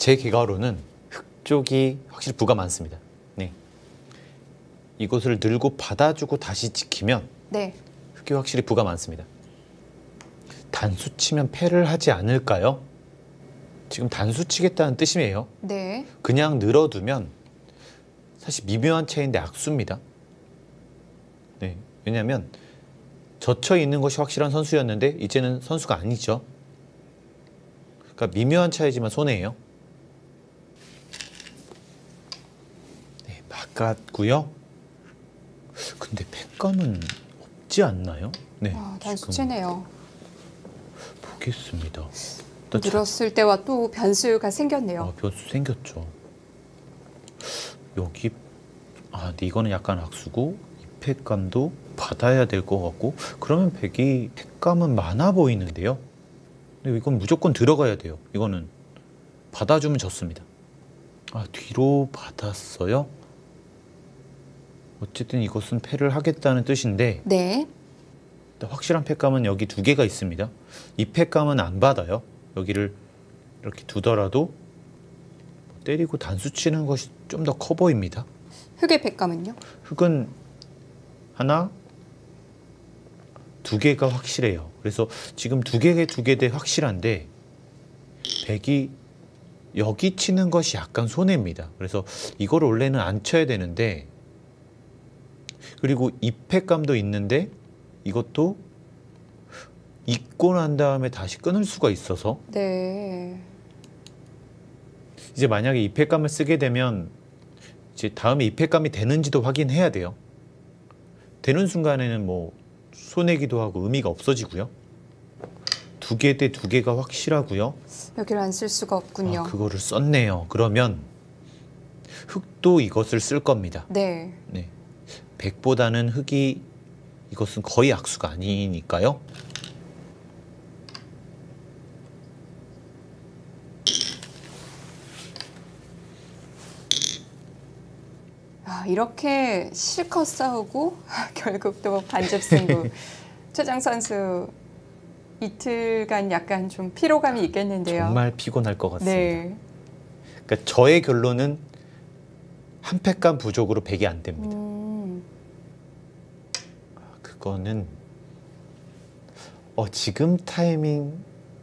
제 결과로는 흙 쪽이 확실히 부가 많습니다. 네. 이곳을 늘고 받아주고 다시 지키면 네. 흙이 확실히 부가 많습니다. 단수 치면 패를 하지 않을까요? 지금 단수 치겠다는 뜻이에요. 네. 그냥 늘어두면 사실 미묘한 차이인데 악수입니다. 네. 왜냐하면 젖혀 있는 것이 확실한 선수였는데 이제는 선수가 아니죠. 그러니까 미묘한 차이지만 손해예요. 네, 바꿨고요. 근데 팩감은 없지 않나요? 네. 단수치네요. 보겠습니다. 늘었을 때와 또 변수가 생겼네요. 변수 생겼죠. 여기 근데 이거는 약간 악수고 이 팩감도 받아야 될 것 같고 그러면 백이 팩감은 많아 보이는데요. 근데 이건 무조건 들어가야 돼요. 이거는 받아주면 졌습니다. 뒤로 받았어요. 어쨌든 이것은 패를 하겠다는 뜻인데 네. 확실한 팩감은 여기 두 개가 있습니다. 이 팩감은 안 받아요. 여기를 이렇게 두더라도 때리고 단수 치는 것이 좀 더 커 보입니다. 흙의 팩감은요? 흙은 하나, 두 개가 확실해요. 그래서 지금 두 개 대 확실한데 백이 여기 치는 것이 약간 손해입니다. 그래서 이걸 원래는 안 쳐야 되는데 그리고 이 팩감도 있는데 이것도 잊고 난 다음에 다시 끊을 수가 있어서 네. 이제 만약에 이 팩감을 쓰게 되면 이제 다음에 이 팩감이 되는지도 확인해야 돼요. 되는 순간에는 뭐 손해기도 하고 의미가 없어지고요. 두 개 대 두 개가 확실하고요. 여기를 안 쓸 수가 없군요. 그거를 썼네요. 그러면 흙도 이것을 쓸 겁니다. 네. 네. 백보다는 흙이 이것은 거의 악수가 아니니까요. 이렇게 실컷 싸우고 결국 또 반접승부. 최정 선수 이틀간 약간 좀 피로감이 있겠는데요. 정말 피곤할 것 같습니다. 네. 그러니까 저의 결론은 한 팩감 부족으로 백이 안 됩니다. 그거는 지금 타이밍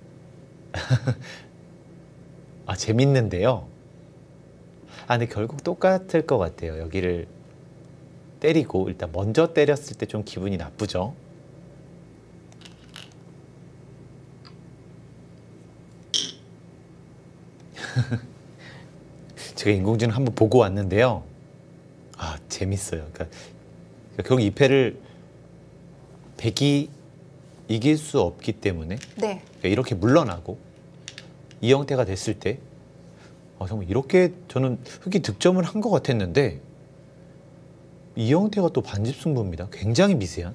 재밌는데요. 근데 결국 똑같을 것 같아요. 여기를 때리고 일단 먼저 때렸을 때 좀 기분이 나쁘죠. 제가 인공지능 한번 보고 왔는데요. 재밌어요. 그러니까 결국 이 패를 백이 이길 수 없기 때문에 네. 그러니까 이렇게 물러나고 이 형태가 됐을 때 정말 이렇게 저는 흙이 득점을 한 것 같았는데 이 형태가 또 반집승부입니다. 굉장히 미세한.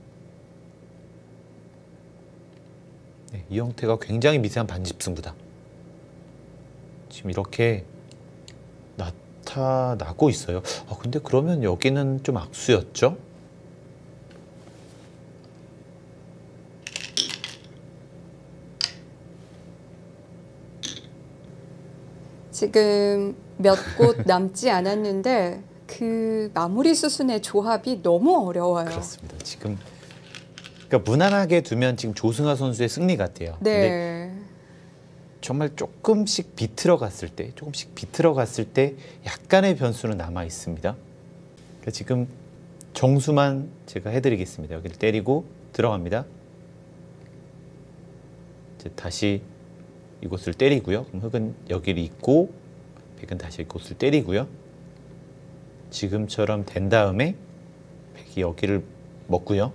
네, 이 형태가 굉장히 미세한 반집승부다. 지금 이렇게 나타나고 있어요. 근데 그러면 여기는 좀 악수였죠? 지금 몇 곳 남지 않았는데 그 마무리 수순의 조합이 너무 어려워요. 그렇습니다. 지금 그러니까 무난하게 두면 지금 조승아 선수의 승리 같아요. 네. 근데 정말 조금씩 비틀어 갔을 때 약간의 변수는 남아 있습니다. 그러니까 지금 정수만 제가 해드리겠습니다. 여기를 때리고 들어갑니다. 이제 다시 이곳을 때리고요. 그럼 흙은 여기를 잇고 백은 다시 이곳을 때리고요. 지금처럼 된 다음에 백이 여기를 먹고요.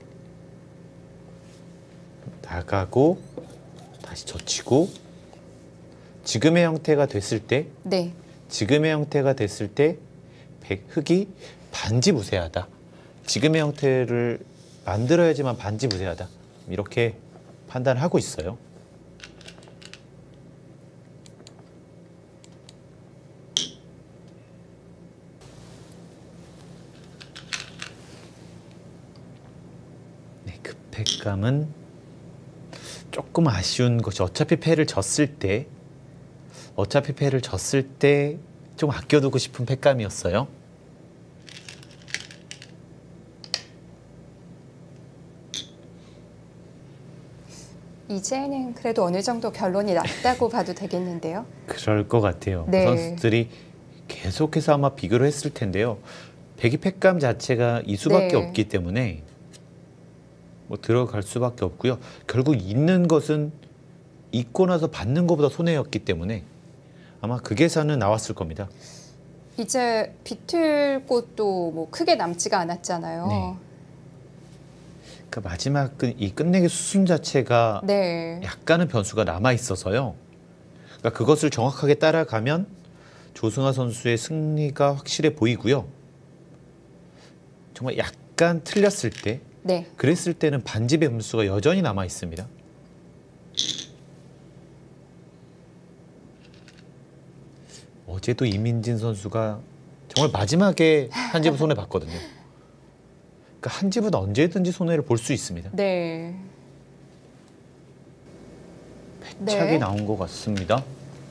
나가고 다시 젖히고 지금의 형태가 됐을 때 네. 지금의 형태가 됐을 때 흙이 반지부세하다. 지금의 형태를 만들어야지만 반지부세하다. 이렇게 판단하고 있어요. 네, 급패감은 조금 아쉬운 것이 어차피 패를 졌을 때 어차피 패를 졌을 때 좀 아껴두고 싶은 패감이었어요. 이제는 그래도 어느 정도 결론이 났다고 봐도 되겠는데요. 그럴 것 같아요. 네. 선수들이 계속해서 아마 비교를 했을 텐데요. 배기 패감 자체가 이 수밖에 네. 없기 때문에 뭐 들어갈 수밖에 없고요. 결국 있는 것은 있고 나서 받는 것보다 손해였기 때문에 아마 그 계산은 나왔을 겁니다. 이제 비틀 곳도 뭐 크게 남지가 않았잖아요. 네. 그러니까 마지막 이 끝내기 수순 자체가 네. 약간은 변수가 남아 있어서요. 그러니까 그것을 정확하게 따라가면 조승아 선수의 승리가 확실해 보이고요. 정말 약간 틀렸을 때, 네. 그랬을 때는 반집의 변수가 여전히 남아 있습니다. 어제도 이민진 선수가 정말 마지막에 한 집을 손해 봤거든요. 그러니까 한 집은 언제든지 손해를 볼 수 있습니다. 네. 패착이 네. 나온 것 같습니다.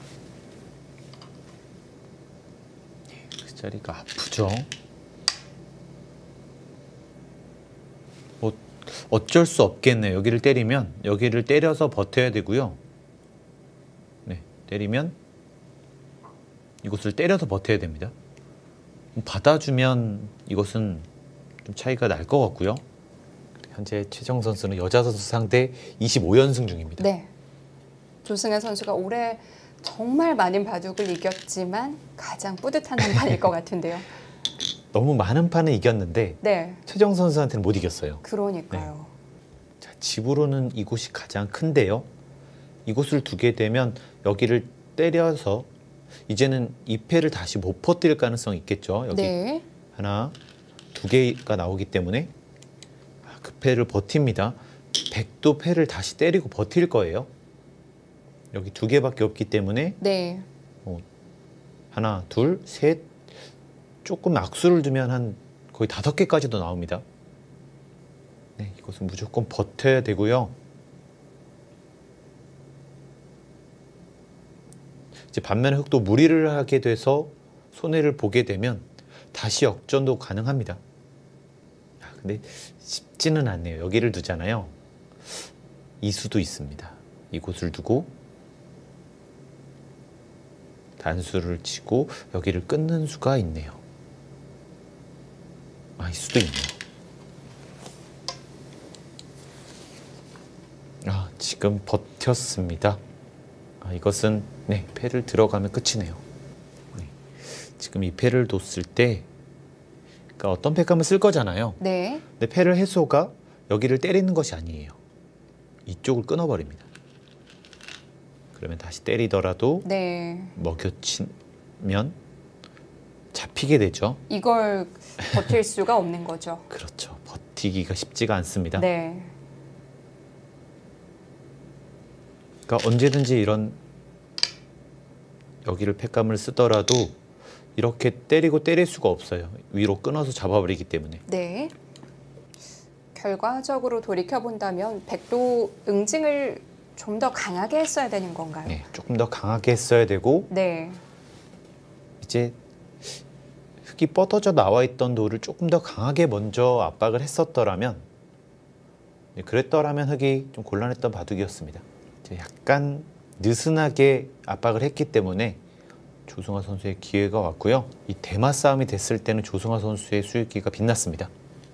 그 자리가 아프죠. 뭐 어쩔 수 없겠네요. 여기를 때리면 여기를 때려서 버텨야 되고요. 네, 때리면 이곳을 때려서 버텨야 됩니다. 받아주면 이것은 좀 차이가 날 것 같고요. 현재 최정 선수는 여자 선수 상대 25연승 중입니다. 네. 조승아 선수가 올해 정말 많은 바둑을 이겼지만 가장 뿌듯한 한 판일 것 같은데요. 너무 많은 판을 이겼는데 네. 최정 선수한테는 못 이겼어요. 그러니까요. 자, 집으로는 이곳이 가장 큰데요. 이곳을 두게 되면 여기를 때려서 이제는 이 패를 다시 못 퍼뜨릴 가능성이 있겠죠. 여기 네. 하나, 두 개가 나오기 때문에 그 패를 버팁니다. 백도 패를 다시 때리고 버틸 거예요. 여기 두 개밖에 없기 때문에 네. 하나, 둘, 셋, 조금 악수를 두면 한 거의 5개까지도 나옵니다. 네, 이것은 무조건 버텨야 되고요. 이제 반면에 흑도 무리를 하게 돼서 손해를 보게 되면 다시 역전도 가능합니다. 근데 쉽지는 않네요. 여기를 두잖아요. 이 수도 있습니다. 이곳을 두고 단수를 치고 여기를 끊는 수가 있네요. 이 수도 있네요. 지금 버텼습니다. 이것은 네, 패를 들어가면 끝이네요. 네. 지금 이 패를 뒀을 때 그러니까 어떤 패감을 쓸 거잖아요. 네. 근데 패를 해소가 여기를 때리는 것이 아니에요. 이쪽을 끊어버립니다. 그러면 다시 때리더라도 네. 먹여치면 잡히게 되죠. 이걸 버틸 수가 없는 거죠. 그렇죠. 버티기가 쉽지가 않습니다. 네. 그러니까 언제든지 이런 여기를 패감을 쓰더라도 이렇게 때리고 때릴 수가 없어요. 위로 끊어서 잡아버리기 때문에. 네. 결과적으로 돌이켜본다면 백도 응징을 좀 더 강하게 했어야 되는 건가요? 네, 조금 더 강하게 했어야 되고 네. 이제 흙이 뻗어져 나와 있던 돌을 조금 더 강하게 먼저 압박을 했었더라면 그랬더라면 흙이 좀 곤란했던 바둑이었습니다. 약간 느슨하게 압박을 했기 때문에 조승아 선수의 기회가 왔고요. 이 대마 싸움이 됐을 때는 조승아 선수의 수익기가 빛났습니다.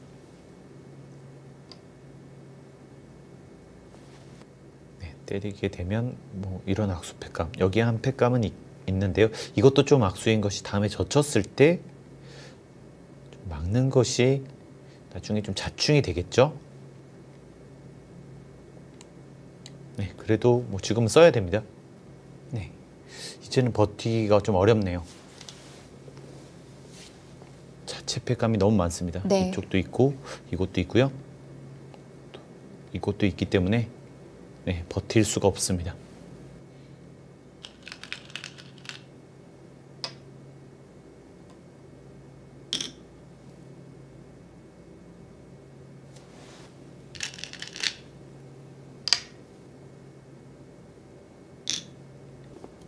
네, 때리게 되면 뭐 이런 악수 패감, 여기에 한 패감은 있는데요. 이것도 좀 악수인 것이 다음에 젖혔을 때 좀 막는 것이 나중에 좀 자충이 되겠죠. 네, 그래도 뭐 지금은 써야 됩니다. 네, 이제는 버티기가 좀 어렵네요. 자체 패감이 너무 많습니다. 네. 이쪽도 있고 이곳도 있고요. 이곳도 있기 때문에 네, 버틸 수가 없습니다.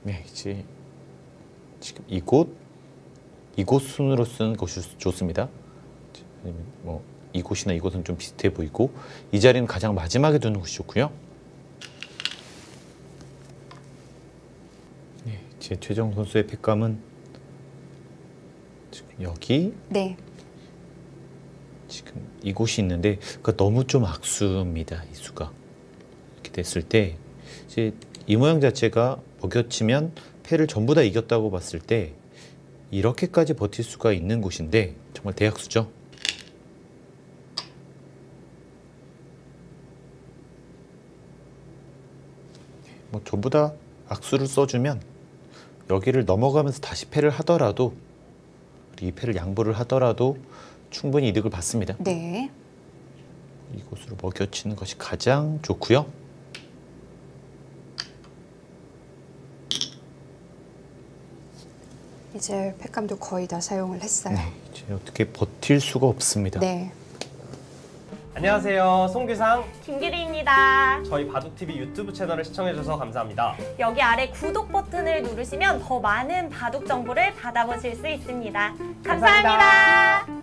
네, 이제 지금 이곳 순으로 쓰는 것이 좋습니다. 아니면 뭐 이곳이나 이곳은 좀 비슷해 보이고 이 자리는 가장 마지막에 두는 것이 좋고요. 네, 제 최정 선수의 팩감은 지금 여기 네. 지금 이곳이 있는데 그 너무 좀 악수입니다. 이 수가 이렇게 됐을 때 이제 이 모양 자체가 먹여치면 패를 전부 다 이겼다고 봤을 때 이렇게까지 버틸 수가 있는 곳인데 정말 대악수죠. 뭐 전부 다 악수를 써주면 여기를 넘어가면서 다시 패를 하더라도 이 패를 양보를 하더라도 충분히 이득을 받습니다. 네. 이곳으로 먹여치는 것이 가장 좋고요. 이제 팩감도 거의 다 사용을 했어요. 네, 이제 어떻게 버틸 수가 없습니다. 네. 안녕하세요. 송규상. 김기리입니다. 저희 바둑TV 유튜브 채널을 시청해주셔서 감사합니다. 여기 아래 구독 버튼을 누르시면 더 많은 바둑 정보를 받아보실 수 있습니다. 감사합니다.